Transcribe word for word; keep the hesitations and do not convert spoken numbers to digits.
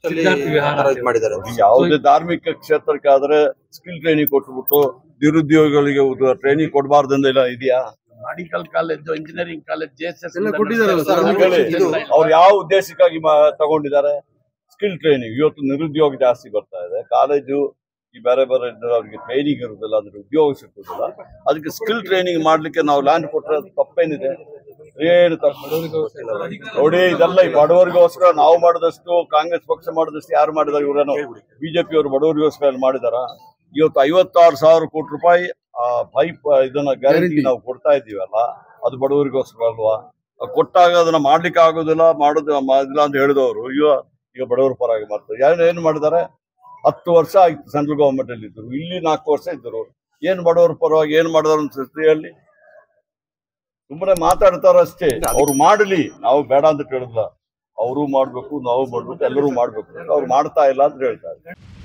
ಮಾಡಿದ್ದಾರೆ. ಯಾವುದೇ ಧಾರ್ಮಿಕ ಕ್ಷೇತ್ರಕ್ಕೆ ಆದ್ರೆ ಸ್ಕಿಲ್ ಟ್ರೈನಿಂಗ್ ಕೊಟ್ಬಿಟ್ಟು ನಿರುದ್ಯೋಗಿಗಳಿಗೆ ಟ್ರೈನಿಂಗ್ ಕೊಡಬಾರ್ದಂದ ಇದೆಯಾ? Medical college, engineering college, J S S ಅವ್ರು ಯಾವ ಉದ್ದೇಶಕ್ಕಾಗಿ ತಗೊಂಡಿದ್ದಾರೆ? Skill training. ಇವತ್ತು ನಿರುದ್ಯೋಗ ಜಾಸ್ತಿ ಬರ್ತಾ ಇದೆ. ಕಾಲೇಜು ಈ ಬೇರೆ ಬೇರೆ ಅವ್ರಿಗೆ ಟ್ರೈನಿಂಗ್ ಇರುದಿಲ್ಲ, ಅಂದ್ರೆ ಉದ್ಯೋಗ ಸಿಕ್ಕುದಿಲ್ಲ. ಅದಕ್ಕೆ ಸ್ಕಿಲ್ ಟ್ರೈನಿಂಗ್ ಮಾಡ್ಲಿಕ್ಕೆ ನಾವು ಲ್ಯಾಂಡ್ ಕೊಟ್ಟರೆ ತಪ್ಪೇನಿದೆ? ಏನು ತಪ್ಪು ನೋಡಿ. ಇದೆಲ್ಲ ಈ ಬಡವರಿಗೋಸ್ಕರ ನಾವು ಮಾಡಿದಷ್ಟು, ಕಾಂಗ್ರೆಸ್ ಪಕ್ಷ ಮಾಡಿದಷ್ಟು ಯಾರು ಮಾಡಿದಾರೆ? ಇವರೇನು ಬಿಜೆಪಿ ಅವರು ಬಡವರಿಗೋಸ್ಕರ ಮಾಡಿದಾರ? ಇವತ್ತು ಐವತ್ತಾರು ಸಾವಿರ ಕೋಟಿ ರೂಪಾಯಿ ಆ ಪೈಪ್ ಇದನ್ನ ಗ್ಯಾರಂಟಿ ನಾವು ಕೊಡ್ತಾ ಇದ್ದೀವಲ್ಲ, ಅದು ಬಡವರಿಗೋಸ್ಕರ ಅಲ್ವಾ? ಕೊಟ್ಟಾಗ ಅದನ್ನ ಮಾಡ್ಲಿಕ್ಕೆ ಆಗೋದಿಲ್ಲ, ಮಾಡೋದು ಇಲ್ಲ ಅಂತ ಹೇಳಿದವರು ಈಗ ಈಗ ಬಡವರ ಪರವಾಗಿ ಮಾಡ್ತಾರೆ. ಯಾರು ಏನು ಮಾಡಿದ್ದಾರೆ? ಹತ್ತು ವರ್ಷ ಆಯ್ತು ಸೆಂಟ್ರಲ್ ಗವರ್ಮೆಂಟ್ ಅಲ್ಲಿ ಇದ್ರು, ಇಲ್ಲಿ ನಾಲ್ಕು ವರ್ಷ ಇದ್ರು. ಏನ್ ಬಡವರ ಪರವಾಗಿ ಏನ್ ಮಾಡಿದಾರ ಅಂತ ಹೇಳಿ ಸುಮ್ಮನೆ ಮಾತಾಡ್ತಾರಷ್ಟೇ. ಅವ್ರು ಮಾಡಲಿ, ನಾವು ಬೇಡ ಅಂತ ಹೇಳಿಲ್ಲ. ಅವರು ಮಾಡ್ಬೇಕು, ನಾವು ಮಾಡ್ಬೇಕು, ಎಲ್ಲರೂ ಮಾಡ್ಬೇಕು. ಅವ್ರು ಮಾಡ್ತಾ ಇಲ್ಲ ಅಂತ ಹೇಳ್ತಾರೆ.